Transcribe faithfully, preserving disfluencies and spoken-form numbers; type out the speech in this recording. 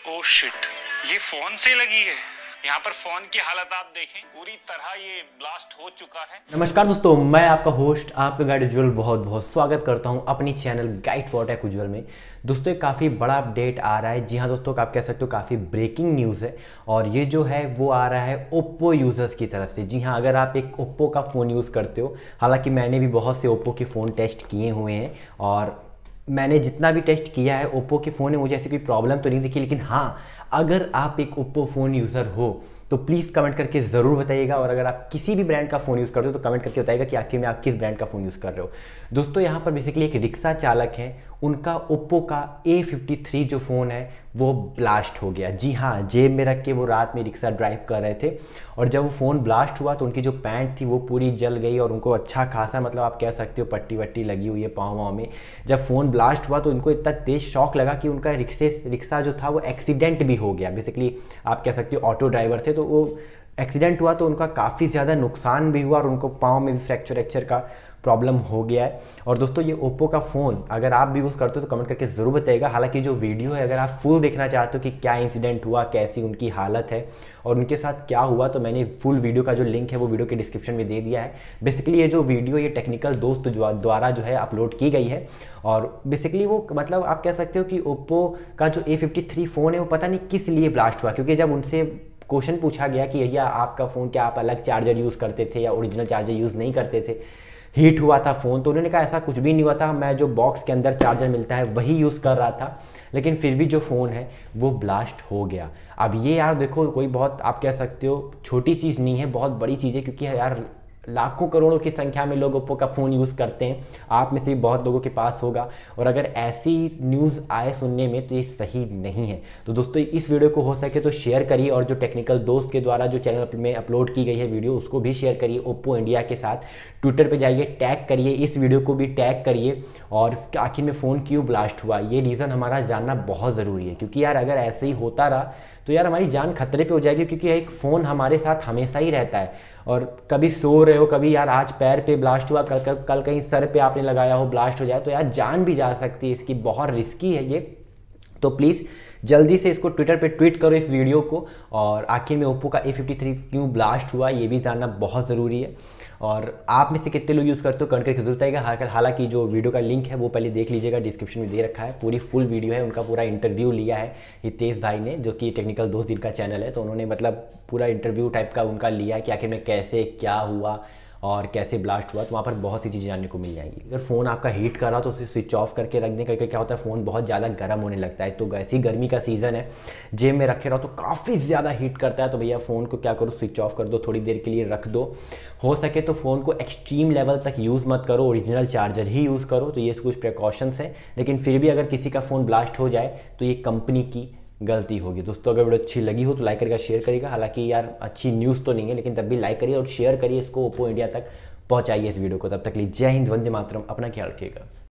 Oh shit, ये phone से लगी है। यहाँ पर फोन की हालत आप देखें, पूरी तरह ये ब्लास्ट हो चुका है। नमस्कार दोस्तों, मैं आपका होस्ट आपका गाइड उज्ज्वल बहुत बहुत स्वागत करता हूं अपनी channel guide for tech Ujjwal में। दोस्तों एक काफ़ी बड़ा अपडेट आ रहा है। जी हां दोस्तों, आप कह सकते हो काफ़ी ब्रेकिंग न्यूज़ है और ये जो है वो आ रहा है ओप्पो यूज़र्स की तरफ से। जी हां, अगर आप एक ओप्पो का फ़ोन यूज़ करते हो, हालांकि मैंने भी बहुत से ओप्पो के फ़ोन टेस्ट किए हुए हैं और मैंने जितना भी टेस्ट किया है ओप्पो के फ़ोन में मुझे ऐसी कोई प्रॉब्लम तो नहीं दिखी। लेकिन हाँ, अगर आप एक ओप्पो फ़ोन यूज़र हो तो प्लीज़ कमेंट करके ज़रूर बताइएगा, और अगर आप किसी भी ब्रांड का फ़ोन यूज़ करते हो तो कमेंट करके बताइएगा कि आखिर में आप किस ब्रांड का फ़ोन यूज़ कर रहे हो। दोस्तों यहाँ पर बेसिकली एक रिक्शा चालक है, उनका ओप्पो का ए फिफ्टी थ्री जो फ़ोन है वो ब्लास्ट हो गया। जी हाँ, जेब में रख के वो रात में रिक्शा ड्राइव कर रहे थे और जब वो फ़ोन ब्लास्ट हुआ तो उनकी जो पैंट थी वो पूरी जल गई और उनको अच्छा खासा, मतलब आप कह सकते हो पट्टी वट्टी लगी हुई है पाँव वाँव में। जब फ़ोन ब्लास्ट हुआ तो उनको इतना तेज़ शॉक लगा कि उनका रिक्शे रिक्शा जो था वो एक्सीडेंट भी हो गया। बेसिकली आप कह सकते हो ऑटो ड्राइवर थे तो वो एक्सीडेंट हुआ तो उनका काफ़ी ज़्यादा नुकसान भी हुआ और उनको पाँव में भी फ्रैक्चर वैक्चर का प्रॉब्लम हो गया है। और दोस्तों ये ओप्पो का फ़ोन अगर आप भी यूज़ करते हो तो कमेंट करके ज़रूर बताइएगा। हालांकि जो वीडियो है अगर आप फुल देखना चाहते हो कि क्या इंसिडेंट हुआ, कैसी उनकी हालत है और उनके साथ क्या हुआ, तो मैंने फुल वीडियो का जो लिंक है वो वीडियो के डिस्क्रिप्शन में दे दिया है। बेसिकली ये जो वीडियो ये टेक्निकल दोस्त द्वारा जो है अपलोड की गई है और बेसिकली वो, मतलब आप कह सकते हो कि ओप्पो का जो ए फिफ्टी थ्री फ़ोन है वो पता नहीं किस लिए ब्लास्ट हुआ। क्योंकि जब उनसे क्वेश्चन पूछा गया कि भैया आपका फ़ोन क्या आप अलग चार्जर यूज़ करते थे या ओरिजिनल चार्जर यूज़ नहीं करते थे, हीट हुआ था फ़ोन, तो उन्होंने कहा ऐसा कुछ भी नहीं हुआ था, मैं जो बॉक्स के अंदर चार्जर मिलता है वही यूज़ कर रहा था, लेकिन फिर भी जो फ़ोन है वो ब्लास्ट हो गया। अब ये यार देखो, कोई बहुत आप कह सकते हो छोटी चीज़ नहीं है, बहुत बड़ी चीज़ है। क्योंकि यार लाखों करोड़ों की संख्या में लोग ओप्पो का फ़ोन यूज़ करते हैं, आप में से भी बहुत लोगों के पास होगा, और अगर ऐसी न्यूज़ आए सुनने में तो ये सही नहीं है। तो दोस्तों इस वीडियो को हो सके तो शेयर करिए और जो टेक्निकल दोस्त के द्वारा जो चैनल में अपलोड की गई है वीडियो उसको भी शेयर करिए ओप्पो इंडिया के साथ। ट्विटर पे जाइए, टैग करिए, इस वीडियो को भी टैग करिए और आखिर में फ़ोन क्यों ब्लास्ट हुआ ये रीज़न हमारा जानना बहुत ज़रूरी है। क्योंकि यार अगर ऐसे ही होता रहा तो यार हमारी जान खतरे पे हो जाएगी। क्योंकि एक फ़ोन हमारे साथ हमेशा ही रहता है और कभी सो रहे हो, कभी यार आज पैर पे ब्लास्ट हुआ, कल कल कल कहीं सर पे आपने लगाया हो ब्लास्ट हो जाए तो यार जान भी जा सकती है इसकी, बहुत रिस्की है ये। तो प्लीज़ जल्दी से इसको ट्विटर पे ट्वीट करो इस वीडियो को, और आखिर में ओप्पो का ए फिफ्टी थ्री क्यों ब्लास्ट हुआ ये भी जानना बहुत ज़रूरी है। और आप में से कितने लोग यूज़ करते हो कमेंट करके जरूर बताइएगा। हालांकि जो वीडियो का लिंक है वो पहले देख लीजिएगा, डिस्क्रिप्शन में दे रखा है, पूरी फुल वीडियो है, उनका पूरा इंटरव्यू लिया है हितेश भाई ने, जो कि टेक्निकल दोस्त जिनका चैनल है। तो उन्होंने मतलब पूरा इंटरव्यू टाइप का उनका लिया है कि आखिर में कैसे क्या हुआ और कैसे ब्लास्ट हुआ। तो वहाँ पर बहुत सी चीज़ें जानने को मिल जाएंगी। अगर फ़ोन आपका हीट कर रहा हो तो उसे स्विच ऑफ करके रख दें, करके क्या होता है फ़ोन बहुत ज़्यादा गर्म होने लगता है। तो ऐसी गर्मी का सीज़न है, जेब में रखे रहो तो काफ़ी ज़्यादा हीट करता है। तो भैया फ़ोन को क्या करो, स्विच ऑफ कर दो, थोड़ी देर के लिए रख दो। हो सके तो फ़ोन को एक्सट्रीम लेवल तक यूज़ मत करो, ओरिजिनल चार्जर ही यूज़ करो। तो ये कुछ प्रिकॉशंस हैं, लेकिन फिर भी अगर किसी का फ़ोन ब्लास्ट हो जाए तो ये कंपनी की गलती होगी। दोस्तों अगर वीडियो अच्छी लगी हो तो लाइक करिएगा, शेयर करिएगा। हालांकि यार अच्छी न्यूज़ तो नहीं है, लेकिन तब भी लाइक करिए और शेयर करिए, इसको ओप्पो इंडिया तक पहुंचाइए इस वीडियो को। तब तक लिए जय हिंद, वंदे मातरम, अपना ख्याल रखिएगा।